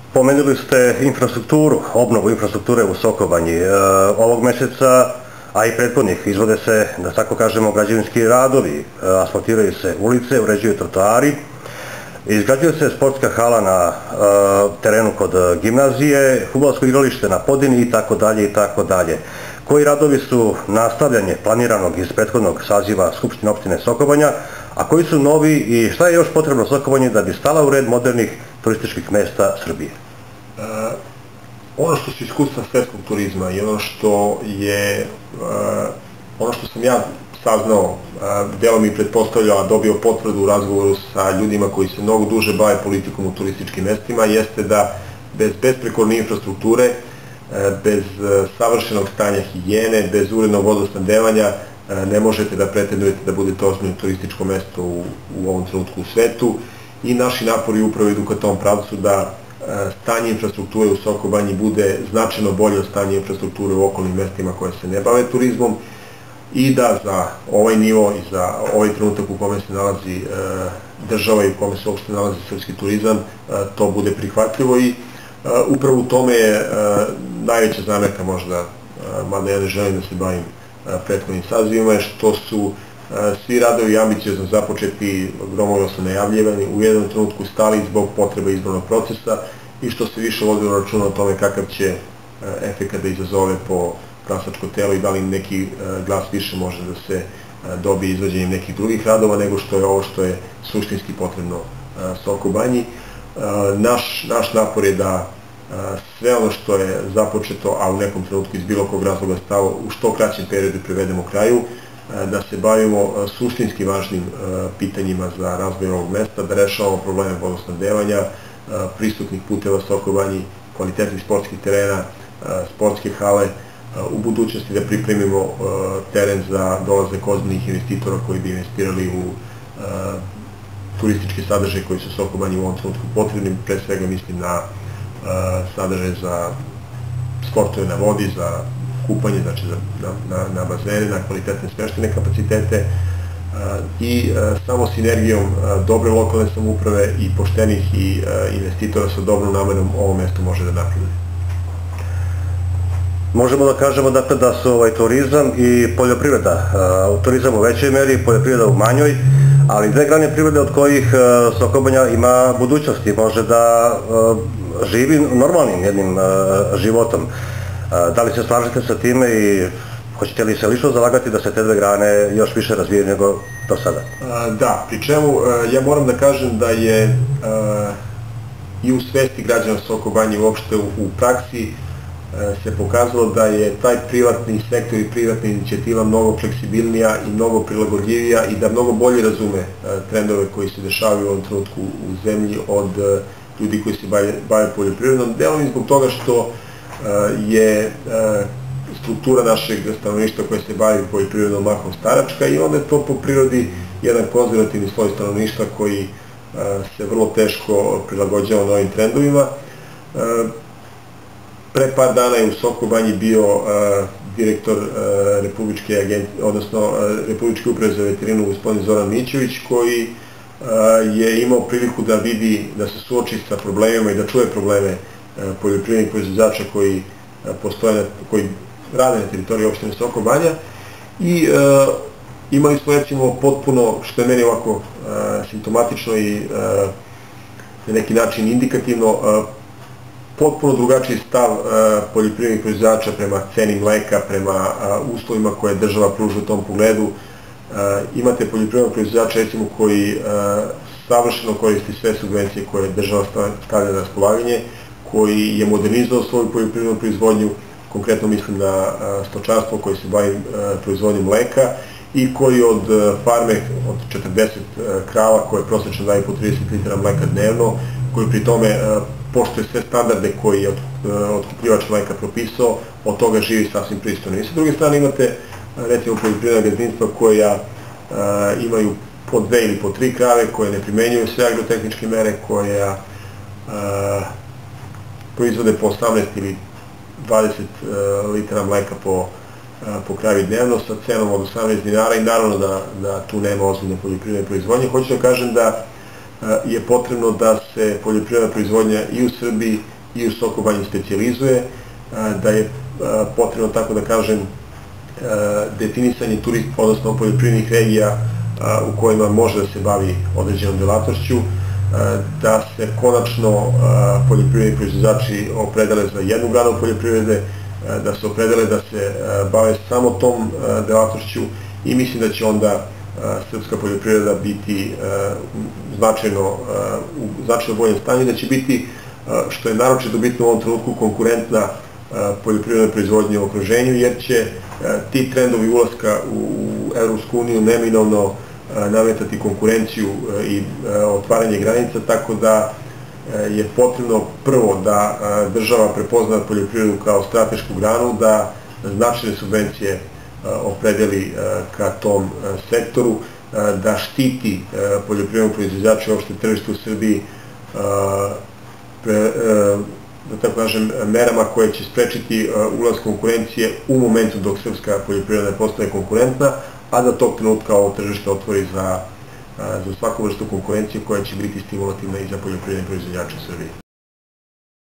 Pomenuli ste infrastrukturu, obnovu infrastrukture u Sokobanji. Ovog meseca, a i prethodnih, izvode se, da tako kažemo, građevinski radovi, asfaltiraju se ulice, uređuju trotoari, izgrađuje se sportska hala na terenu kod gimnazije, fudbalsko igralište na Podini itd. itd. Koji radovi su nastavljanje planiranog iz prethodnog saziva Skupštine opštine Sokobanja, a koji su novi i šta je još potrebno Sokobanji da bi stala u red modernih turističkih mesta Srbije? Ono što su iskustva svetskog turizma i ono što sam ja saznao, delom i pretpostavljao, a dobio potvrdu u razgovoru sa ljudima koji se mnogo duže bave politikom u turističkim mestima, jeste da bez besprekorne infrastrukture, bez savršenog stanja higijene, bez urednog vodosnabdevanja ne možete da pretendujete da budete ozbiljno turističko mesto u ovom trenutku u svetu, i naši napori upravo idu ka tom pravcu da stanje infrastrukture u Sokobanji bude značajno bolje od stanja infrastrukture u okolnim mestima koje se ne bave turizmom, i da za ovaj nivo i za ovaj trenutak u kome se nalazi država i u kome se uopšte nalazi srpski turizam, to bude prihvatljivo. I upravo u tome je najveća zamerka možda, mada ja ne želim da se bavim prethodnim sazivima, je što su svi radovi ambiciozno započeti, gromoglasno najavljivani, u jednom trenutku stali zbog potreba izbornog procesa i što se više vodilo računa o tome kakav će efekat da izazove po glasačko telo i da li neki glas više može da se dobije izvođenjem nekih drugih radova nego što je ovo što je suštinski potrebno Sokobanji. Naš napor je da sve ono što je započeto, a u nekom trenutku iz bilo kog razloga stalo, u što kraćem periodu privedemo kraju, da se bavimo suštinski važnim pitanjima za razvoj ovog mesta, da rešavamo probleme vodosnabdevanja, pristupnih puteva Sokobanji, kvalitetnih sportskih terena, sportske hale, u budućnosti da pripremimo teren za dolazak ozbiljnih investitora koji bi investirali u turističke sadržaje koji su Sokobanji u ovom trenutku potrebni. Pre svega mislim na sadržaje za sportove na vodi, za kupanje, znači na bazene, na kvalitetne smeštajne kapacitete, i samo sinergijom dobre lokalne samouprave i poštenih i investitora sa dobrom namerom ovo mesto može da napreduje. Možemo da kažemo dakle da su turizam i poljoprivreda, turizam u većoj meri, poljoprivreda u manjoj, ali dve grane privrede od kojih Sokobanja ima budućnosti, može da živi normalnim jednim životom. Da li se slažete sa time i hoćete li se lično zalagati da se te dve grane još više razvijaju nego do sada? Da, pri čemu ja moram da kažem da je i u svesti građana Sokobanje uopšte u praksi se pokazalo da je taj privatni sektor i privatna inicijativa mnogo fleksibilnija i mnogo prilagodljivija i da mnogo bolje razume trendove koji se dešavaju u ovom trenutku u zemlji od ljudi koji se bave poljoprivredom, delom i zbog toga što je struktura našeg stanovništva koje se bavi poljoprivredom mahom staračka, i onda je to po prirodi jedan konzervativni sloj stanovništva koji se vrlo teško prilagođava novim trendovima. Pre par dana je u Sokobanji bio direktor Republičke uprave za veterinu, gospodin Zoran Mićević, koji je imao priliku da vidi, da se suoči sa problemima i da čuje probleme poljoprivrednih proizvođača koji rade na teritoriji opštine Sokobanja, i imali smo recimo potpuno, što je meni ovako simptomatično i na neki način indikativno, potpuno drugačiji stav poljoprivrednih proizvođača prema ceni mleka, prema uslovima koje država pruža u tom pogledu. Imate poljoprivrednog proizvođača recimo koji savršeno koristi sve subvencije koje država stavlja na raspolaganje, koji je modernizovao svoju poljoprivrednu proizvodnju, konkretno mislim na stočarstvo koje se bavi proizvodnjom mleka, i koji od farme od 40 krava koje prosečno daju po 30 litara mleka dnevno, koji pri tome poštuje sve standarde koji je otkupljivač mleka propisao, od toga živi sasvim pristojno. I sa druge strane imate recimo poljoprivredna gazdinstva koja imaju po 2 ili po 3 krave, koje ne primenjuju sve agrotehničke mere, koja proizvode po 18 ili 20 litara mleka po kravi dnevno sa cenom od 18 dinara, i naravno da tu nema ozbiljne poljoprivredne proizvodnje. Hoću da kažem da je potrebno da se poljoprivredna proizvodnja i u Srbiji i u Sokobanji specijalizuje, da je potrebno, tako da kažem, definisanje odnosno poljoprivrednih regija u kojima može da se bavi određenom delatnošću, da se konačno poljoprivredni proizvođači opredele za jednu granu poljoprivrede, da se opredele da se bave samo tom delatnošću i mislim da će onda srpska poljoprivreda biti značajno boljem stanju, da će biti, što je naročito bitno u ovom trenutku, konkurentna poljoprivrednoj proizvodnji u okruženju, jer će ti trendovi ulaska u Evropsku uniju neminovno nametati konkurenciju i otvaranje granica, tako da je potrebno prvo da država prepozna poljoprivredu kao stratešku granu, da značajne subvencije opredeli ka tom sektoru, da štiti poljoprivrednog proizvođača i uopšte tržište u Srbiji, da tako kažem, merama koje će sprečiti ulaz konkurencije u momentu dok srpska poljoprivreda ne postaje konkurentna, a da tog trenutka ovo tržište otvori za svaku vrstu konkurencije koja će biti stimulativna i za poljoprivredne proizvođače u Srbiji.